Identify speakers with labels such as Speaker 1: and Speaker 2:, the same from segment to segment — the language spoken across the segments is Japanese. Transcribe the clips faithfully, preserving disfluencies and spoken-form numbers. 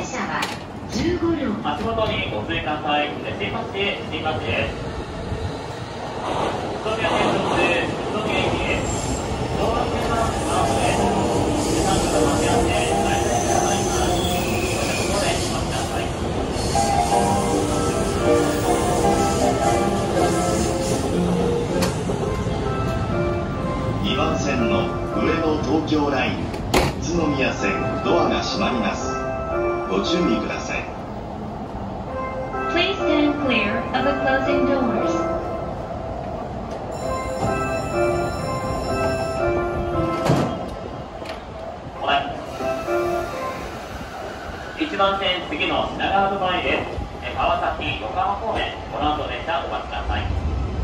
Speaker 1: 車はじゅうごりょう。
Speaker 2: 足元にご注意ください。新橋へ新橋です。宇都宮線直通宇都宮駅へ。道路線はスマートです。さんじ間に合って大体車があります。ここでお待ちください。
Speaker 3: にばん線の上野東京ライン宇都宮線ドアが閉まります。ご注意ください。
Speaker 1: Please stand clear of the closing doors.
Speaker 2: いちばん線次の品川と前です。川崎横浜方面、この後電車お待ちください。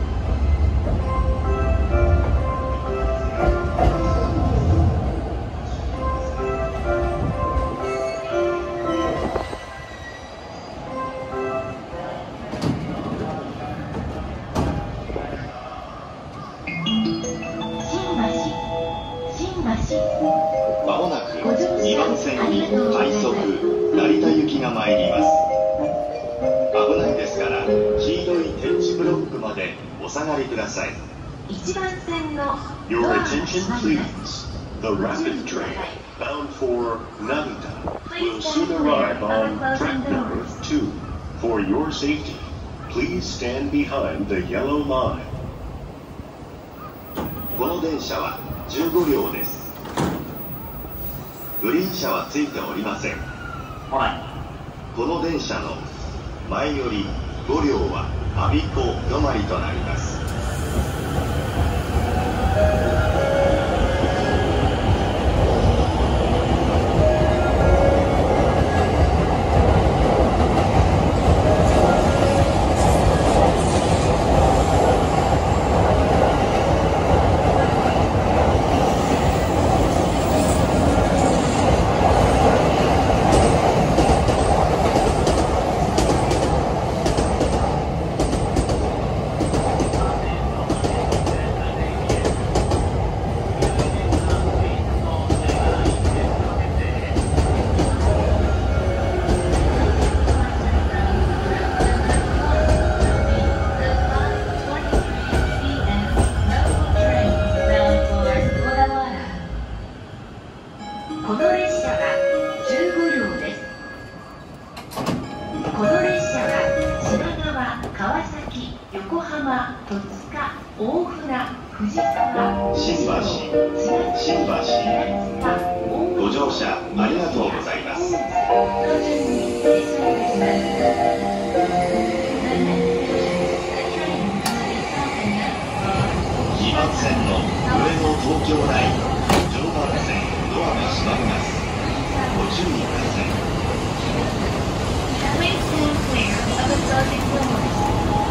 Speaker 3: まもなくにばん線に快速成田行きが参ります。危ないですから黄色い点字ブロックまでお下がりください。
Speaker 1: いちばん線の
Speaker 3: Your attention please. The rapid train bound for Narita will soon arrive on track number two. For your safety, please stand behind the yellow line. この電車はじゅうごりょうです。グリーン車はついておりません。この電車の前よりごりょうは我孫子止まりとなります。
Speaker 1: この列車はじゅうごりょうです。この列車は品川、川崎、横浜、戸塚、大船、藤沢、
Speaker 3: 新橋、新橋、ご乗車ありがとうございます。
Speaker 1: の順に停車いたします。
Speaker 3: にばん線の上野東京ライン常磐線ドアが閉まります。ご注意ください。
Speaker 1: Please stand clear of the closing doors.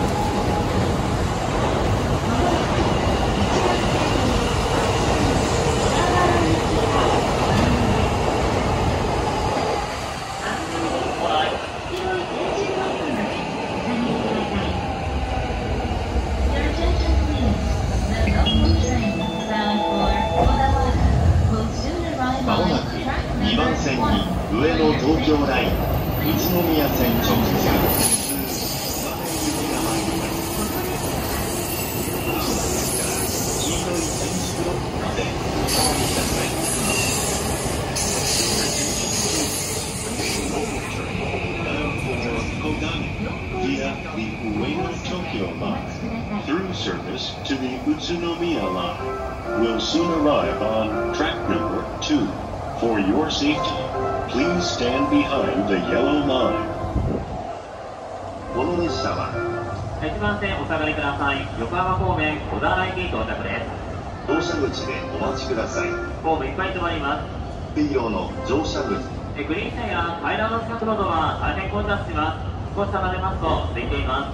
Speaker 3: まもなくにばん線に上野東京ライン宇都宮線直通。Via the Ueno-Tokyo line through service to the Utsunomiya line will soon arrive on track number two. For your safety, please stand behind the yellow line. この列車はい
Speaker 2: ちばん線お下がりください。横浜方面小田原駅に到着です。
Speaker 3: 乗車口でお待ちください。
Speaker 2: ホームいっぱい止まります。
Speaker 3: 黄色の乗車口。
Speaker 2: グリーン車や階段の近くなどは大変混雑します。少し離れますと空いています。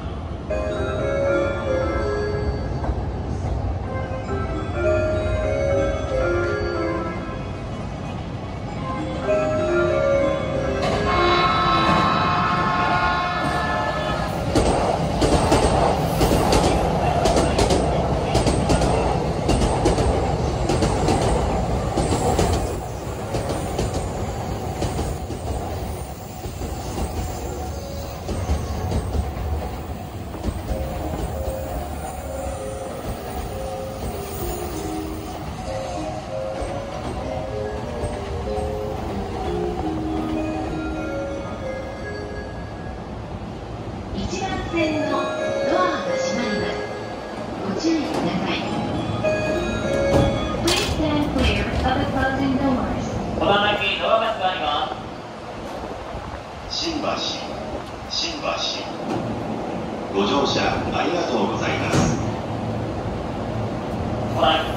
Speaker 1: 線のドアが閉まります。ご注意ください。Please stand clear of the closing doors.
Speaker 2: この先ドアが閉まります。
Speaker 3: 新橋、新橋。ご乗車ありがとうございます。
Speaker 2: この先